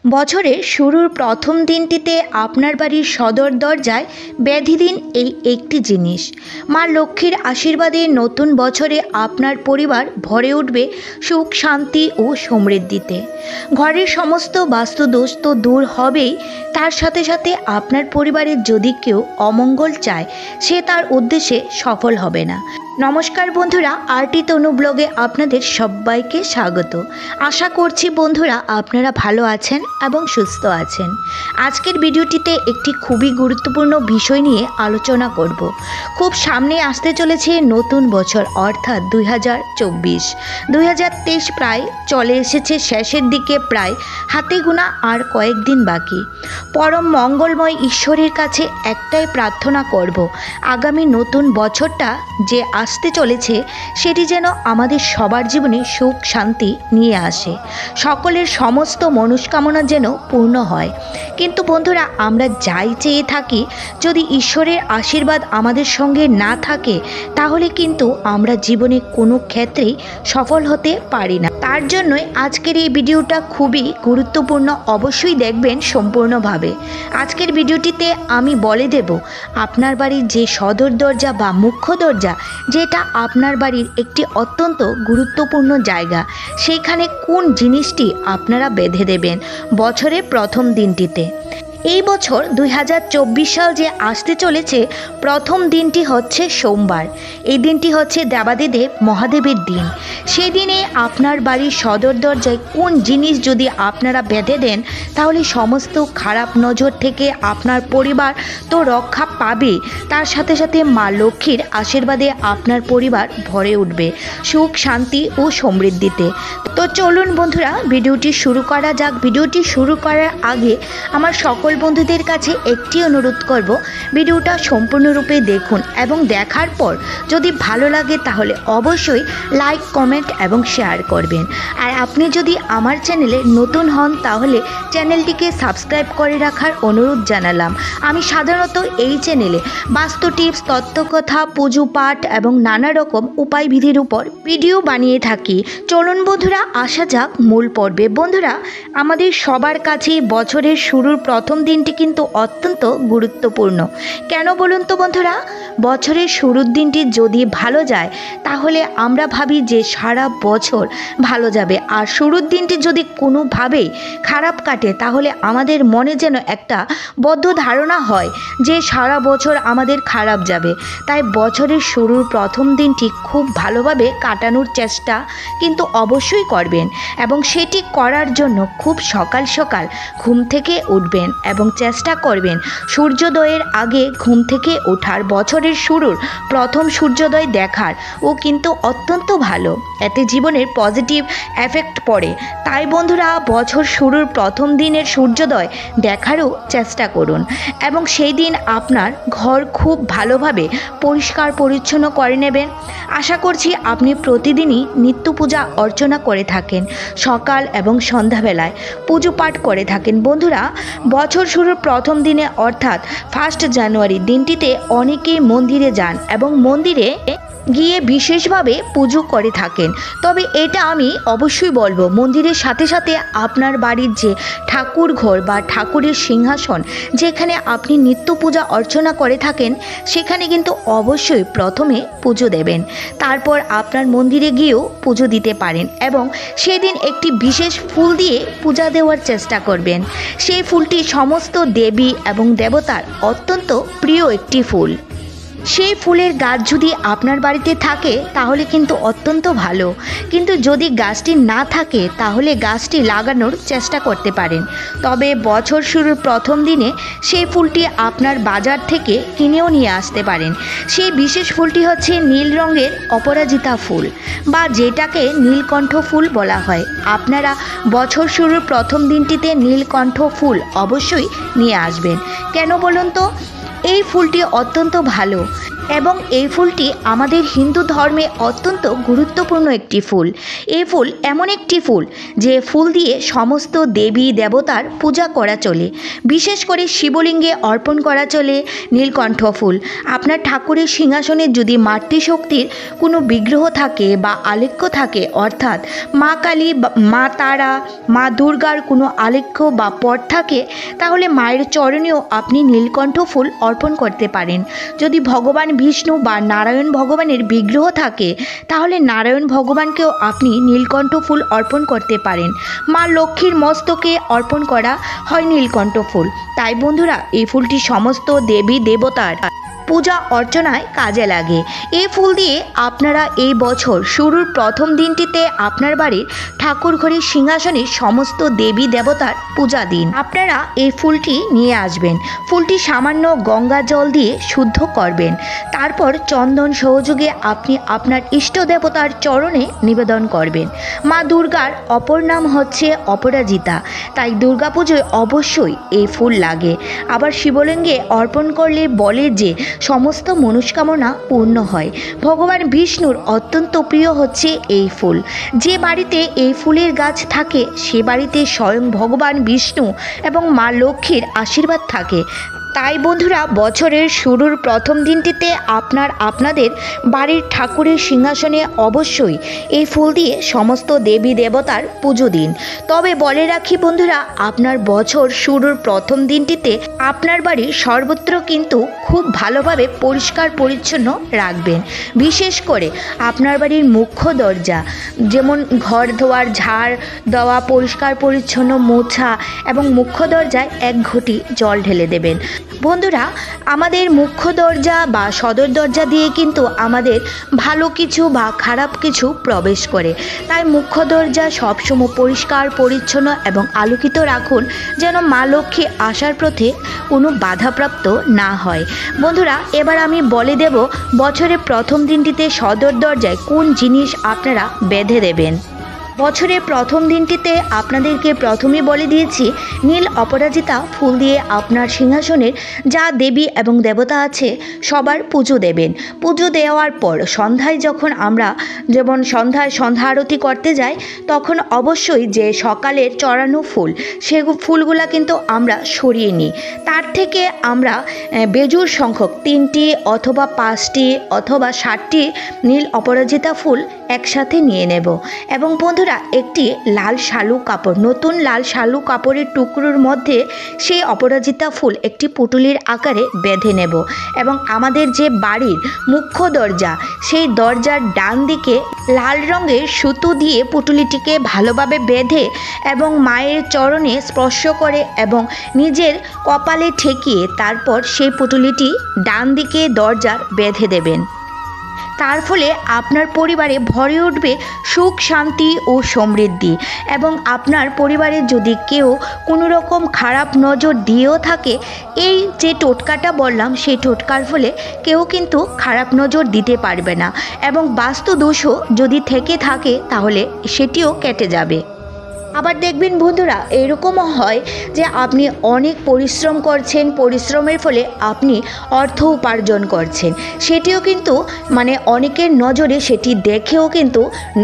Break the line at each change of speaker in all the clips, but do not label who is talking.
বছরের শুরুর প্রথম দিনটিতে আপনার বাড়ির সদর দরজায় বেঁধে দিন এই একটি জিনিস। মা লক্ষ্মীর আশীর্বাদে নতুন বছরে আপনার পরিবার ভরে উঠবে সুখ, শান্তি ও সমৃদ্ধিতে। ঘরের সমস্ত বাস্তুদোষ তো দূর হবেই, তার সাথে সাথে আপনার পরিবারের যদি কেউ অমঙ্গল চায়, সে তার উদ্দেশ্যে সফল হবে না। নমস্কার বন্ধুরা, আরটি তনু ব্লগে আপনাদের সবাইকে স্বাগত। আশা করছি বন্ধুরা আপনারা ভালো আছেন এবং সুস্থ আছেন। আজকের ভিডিওটিতে একটি খুবই গুরুত্বপূর্ণ বিষয় নিয়ে আলোচনা করব। খুব সামনে আসতে চলেছে নতুন বছর, অর্থাৎ 2024। 2023 প্রায় চলে এসেছে শেষের দিকে, প্রায় হাতে গোনা আর কয়েকদিন বাকি। পরম মঙ্গলময় ঈশ্বরের কাছে একটাই প্রার্থনা করব, আগামী নতুন বছরটা যে আসতে চলেছে সেটি যেন আমাদের সবার জীবনে সুখ শান্তি নিয়ে আসে, সকলের সমস্ত মনস্কামনা যেন পূর্ণ হয়। কিন্তু বন্ধুরা, আমরা যাই চেয়ে থাকি, যদি ঈশ্বরের আশীর্বাদ আমাদের সঙ্গে না থাকে, তাহলে কিন্তু আমরা জীবনে কোনো ক্ষেত্রেই সফল হতে পারি না। তার জন্যই আজকের এই ভিডিওটা খুবই গুরুত্বপূর্ণ, অবশ্যই দেখবেন সম্পূর্ণভাবে। আজকের ভিডিওটিতে আমি বলে দেব আপনার বাড়ির যে সদর দরজা বা মুখ্য দরজা, যেটা আপনার বাড়ির একটি অত্যন্ত গুরুত্বপূর্ণ জায়গা, সেইখানে কোন জিনিসটি আপনারা বেঁধে দেবেন বছরের প্রথম দিনটিতে। এই বছর 2024 সাল যে আসতে চলেছে, প্রথম দিনটি হচ্ছে সোমবার। এই দিনটি হচ্ছে দেবাদিদেব মহাদেবের দিন। সেই দিনে আপনার বাড়ির সদর দরজায় কোন জিনিস যদি আপনারা বেঁধে দেন, তাহলে সমস্ত খারাপ নজর থেকে আপনার পরিবার তো রক্ষা পাবে, তার সাথে সাথে মা লক্ষ্মীর আশীর্বাদে আপনার পরিবার ভরে উঠবে সুখ, শান্তি ও সমৃদ্ধিতে। তো চলুন বন্ধুরা, ভিডিওটি শুরু করা যাক। ভিডিওটি শুরু করার আগে আমার সকল বন্ধুদের কাছে একটি অনুরোধ করব, ভিডিওটা সম্পূর্ণরূপে দেখুন এবং দেখার পর যদি ভালো লাগে তাহলে অবশ্যই লাইক, কমেন্ট এবং শেয়ার করবেন। আর আপনি যদি আমার চ্যানেলে নতুন হন, তাহলে চ্যানেলটিকে সাবস্ক্রাইব করে রাখার অনুরোধ জানালাম। আমি সাধারণত এই চ্যানেলে বাস্তু টিপস, তত্ত্বকথা, পুজো পাঠ এবং নানা রকম উপায় বিধির উপর ভিডিও বানিয়ে থাকি। চলুন বন্ধুরা, আসা যাক মূল পর্বে। বন্ধুরা, আমাদের সবার কাছে বছরের শুরুর প্রথম দিনটি কিন্তু অত্যন্ত গুরুত্বপূর্ণ। কেন বলুন তো বন্ধুরা? বছরের শুরুর দিনটি যদি ভালো যায়, তাহলে আমরা ভাবি যে সারা বছর ভালো যাবে। আর শুরুর দিনটি যদি কোনোভাবেই খারাপ কাটে, তাহলে আমাদের মনে যেন একটা বদ্ধ ধারণা হয় যে সারা বছর আমাদের খারাপ যাবে। তাই বছরের শুরুর প্রথম দিনটি খুব ভালোভাবে কাটানোর চেষ্টা কিন্তু অবশ্যই করবেন, এবং সেটি করার জন্য খুব সকাল সকাল ঘুম থেকে উঠবেন এবং চেষ্টা করবেন সূর্যোদয়ের আগে ঘুম থেকে ওঠার। বছরের শুরুর প্রথম সূর্যোদয় দেখার ও কিন্তু অত্যন্ত ভালো, এতে জীবনের পজিটিভ এফেক্ট পড়ে। তাই বন্ধুরা, বছর শুরুর প্রথম দিনের সূর্যোদয় দেখারও চেষ্টা করুন, এবং সেই দিন আপনার ঘর খুব ভালোভাবে পরিষ্কার পরিচ্ছন্ন করে নেবেন। আশা করছি আপনি প্রতিদিনই নিত্য পূজা অর্চনা করে থাকেন, সকাল এবং সন্ধ্যাবেলায় পুজো পাঠ করে থাকেন। বন্ধুরা, বছর শুরুর প্রথম দিনে অর্থাৎ 1 জানুয়ারি দিনটিতে অনেকেই মন্দিরে যান এবং মন্দিরে গিয়ে বিশেষভাবে পুজো করে থাকেন। তবে এটা আমি অবশ্যই বলবো, মন্দিরের সাথে সাথে আপনার বাড়ির যে ঠাকুর ঘর বা ঠাকুরের সিংহাসন, যেখানে আপনি নিত্য পূজা অর্চনা করে থাকেন, সেখানে কিন্তু অবশ্যই প্রথমে পুজো দেবেন। তারপর আপনার মন্দিরে গিয়েও পুজো দিতে পারেন, এবং সেদিন একটি বিশেষ ফুল দিয়ে পূজা দেওয়ার চেষ্টা করবেন। সেই ফুলটি সমস্ত দেবী এবং দেবতার অত্যন্ত প্রিয় একটি ফুল। সেই ফুলের গাছ যদি আপনার বাড়িতে থাকে তাহলে কিন্তু অত্যন্ত ভালো, কিন্তু যদি গাছটি না থাকে তাহলে গাছটি লাগানোর চেষ্টা করতে পারেন। তবে বছর শুরুর প্রথম দিনে সেই ফুলটি আপনার বাজার থেকে কিনেও নিয়ে আসতে পারেন। সেই বিশেষ ফুলটি হচ্ছে নীল রঙের অপরাজিতা ফুল, বা যেটাকে নীলকণ্ঠ ফুল বলা হয়। আপনারা বছর শুরুর প্রথম দিনটিতে নীলকণ্ঠ ফুল অবশ্যই নিয়ে আসবেন। কেন বলুন তো? এই ফুলটি অত্যন্ত ভালো। এবং এই ফুলটি আমাদের হিন্দু ধর্মে অত্যন্ত গুরুত্বপূর্ণ একটি ফুল। এই ফুল এমন একটি ফুল যে ফুল দিয়ে সমস্ত দেবী দেবতার পূজা করা চলে, বিশেষ করে শিবলিঙ্গে অর্পণ করা চলে নীলকণ্ঠ ফুল। আপনার ঠাকুরের সিংহাসনে যদি মাতৃশক্তির কোনো বিগ্রহ থাকে বা আলেখ্য থাকে, অর্থাৎ মা কালী, মা তারা, মা দুর্গার কোনো আলেখ্য বা পট থাকে, তাহলে মায়ের চরণেও আপনি নীলকণ্ঠ ফুল অর্পণ করতে পারেন। যদি ভগবান বিষ্ণু বা নারায়ণ ভগবানের বিগ্রহ থাকে, তাহলে নারায়ণ ভগবানকেও আপনি নীলকণ্ঠ ফুল অর্পণ করতে পারেন। মা লক্ষ্মীর মস্তকে অর্পণ করা হয় নীলকণ্ঠ ফুল। তাই বন্ধুরা, এই ফুলটি সমস্ত দেবী দেবতার পূজা অর্চনায় কাজে লাগে। এই ফুল দিয়ে আপনারা এই বছর শুরুর প্রথম দিনটিতে আপনার বাড়ির ঠাকুর ঘরের সিংহাসনে সমস্ত দেবী দেবতার পূজা দিন। আপনারা এই ফুলটি নিয়ে আসবেন। ফুলটি সামান্য গঙ্গা জল দিয়ে শুদ্ধ করবেন। তারপর চন্দন সহযোগে আপনি আপনার ইষ্ট দেবতার চরণে নিবেদন করবেন। মা দুর্গার অপর নাম হচ্ছে অপরাজিতা, তাই দুর্গাপুজোয় অবশ্যই এই ফুল লাগে। আবার শিবলিঙ্গে অর্পণ করলে বলে যে সমস্ত মনস্কামনা পূর্ণ হয়। ভগবান বিষ্ণুর অত্যন্ত প্রিয় হচ্ছে এই ফুল। যে বাড়িতে এই ফুলের গাছ থাকে, সে বাড়িতে স্বয়ং ভগবান বিষ্ণু এবং মা লক্ষ্মীর আশীর্বাদ থাকে। তাই বন্ধুরা, বছরের শুরুর প্রথম দিনটিতে আপনাদের বাড়ির ঠাকুরের সিংহাসনে অবশ্যই এই ফুল দিয়ে সমস্ত দেবী দেবতার পুজো দিন। তবে বলে রাখি বন্ধুরা, আপনার বছর শুরুর প্রথম দিনটিতে আপনার বাড়ির সর্বত্র কিন্তু খুব ভালোভাবে পরিষ্কার পরিচ্ছন্ন রাখবেন। বিশেষ করে আপনার বাড়ির মুখ্য দরজা, যেমন ঘর ধোয়ার, ঝাড় দেওয়া, পরিষ্কার পরিচ্ছন্ন মোছা এবং মুখ্য দরজায় 1 ঘটি জল ঢেলে দেবেন। বন্ধুরা, আমাদের মুখ্য দরজা বা সদর দরজা দিয়ে কিন্তু আমাদের ভালো কিছু বা খারাপ কিছু প্রবেশ করে। তাই মুখ্য দরজা সবসময় পরিষ্কার পরিচ্ছন্ন এবং আলোকিত রাখুন, যেন মা লক্ষ্মী আসার পথে কোনো বাধাপ্রাপ্ত না হয়। বন্ধুরা, এবার আমি বলে দেব বছরের প্রথম দিনটিতে সদর দরজায় কোন জিনিস আপনারা বেঁধে দেবেন। বছরের প্রথম দিনটিতে আপনাদেরকে প্রথমেই বলে দিয়েছি, নীল অপরাজিতা ফুল দিয়ে আপনার সিংহাসনের যা দেবী এবং দেবতা আছে সবার পুজো দেবেন। পুজো দেওয়ার পর সন্ধ্যায় যখন আমরা সন্ধ্যা আরতি করতে যাই, তখন অবশ্যই যে সকালের চড়ানো ফুল, সে ফুলগুলা কিন্তু আমরা সরিয়ে নিই। তার থেকে আমরা বেজুর সংখ্যক 3টি অথবা 5টি অথবা 7টি নীল অপরাজিতা ফুল একসাথে নিয়ে নেব এবং বন্ধুরা, একটি লাল শালু কাপড়, নতুন লাল শালু কাপড়ের টুকরোর মধ্যে সেই অপরাজিতা ফুল একটি পুটুলির আকারে বেঁধে নেব এবং আমাদের যে বাড়ির মুখ্য দরজা, সেই দরজার ডান দিকে লাল রঙের সুতো দিয়ে পুটুলিটিকে ভালোভাবে বেঁধে এবং মায়ের চরণে স্পর্শ করে এবং নিজের কপালে ঠেকিয়ে তারপর সেই পুটুলিটি ডান দিকে দরজার বেঁধে দেবেন। তার ফলে আপনার পরিবারে ভরে উঠবে সুখ, শান্তি ও সমৃদ্ধি। এবং আপনার পরিবারে যদি কেউ কোনো রকম খারাপ নজর দিয়েও থাকে, এই যে টোটকাটা বললাম, সেই টোটকার ফলে কেউ কিন্তু খারাপ নজর দিতে পারবে না এবং বাস্তু দোষও যদি থেকে থাকে তাহলে সেটিও কেটে যাবে। আবার দেখবেন বন্ধুরা, এরকমও হয় যে আপনি অনেক পরিশ্রম করছেন, পরিশ্রমের ফলে আপনি অর্থ উপার্জন করছেন, সেটিও কিন্তু অনেকের নজরে সেটি দেখেও কিন্তু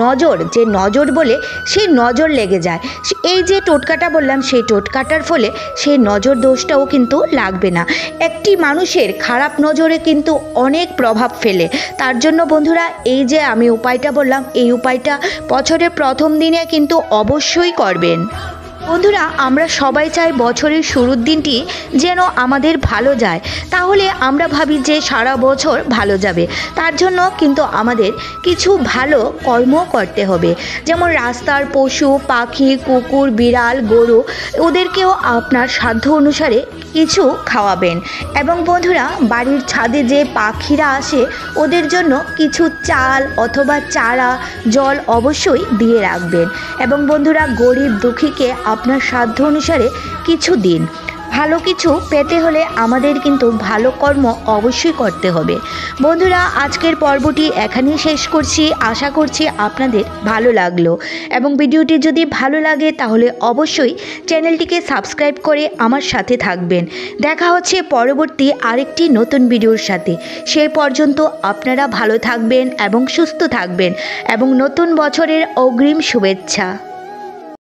নজর বলে সেই নজর লেগে যায়। এই যে টোটকাটা বললাম, সেই টোটকাটার ফলে সেই নজর দোষটাও কিন্তু লাগবে না। একটি মানুষের খারাপ নজরে কিন্তু অনেক প্রভাব ফেলে। তার জন্য বন্ধুরা, এই যে আমি উপায়টা বললাম, এই উপায়টা বছরের প্রথম দিনে কিন্তু অবশ্যই করবেন। বন্ধুরা, আমরা সবাই চাই বছরের শুরুর দিনটি যেন আমাদের ভালো যায়, তাহলে আমরা ভাবি যে সারা বছর ভালো যাবে। তার জন্য কিন্তু আমাদের কিছু ভালো কর্ম করতে হবে, যেমন রাস্তার পশু পাখি, কুকুর, বিড়াল, গরু, ওদেরকেও আপনার সাধ্য অনুসারে কিছু খাওয়াবেন। এবং বন্ধুরা, বাড়ির ছাদে যে পাখিরা আসে ওদের জন্য কিছু চাল অথবা চারা, জল অবশ্যই দিয়ে রাখবেন। এবং বন্ধুরা, গরিব দুঃখীকে আপনার সাধ্য অনুসারে কিছু দিন। ভালো কিছু পেতে হলে আমাদের কিন্তু ভালো কর্ম অবশ্যই করতে হবে। বন্ধুরা, আজকের পর্বটি এখানেই শেষ করছি। আশা করছি আপনাদের ভালো লাগলো এবং ভিডিওটি যদি ভালো লাগে তাহলে অবশ্যই চ্যানেলটিকে সাবস্ক্রাইব করে আমার সাথে থাকবেন। দেখা হচ্ছে পরবর্তী আরেকটি নতুন ভিডিওর সাথে। সেই পর্যন্ত আপনারা ভালো থাকবেন এবং সুস্থ থাকবেন এবং নতুন বছরের অগ্রিম শুভেচ্ছা।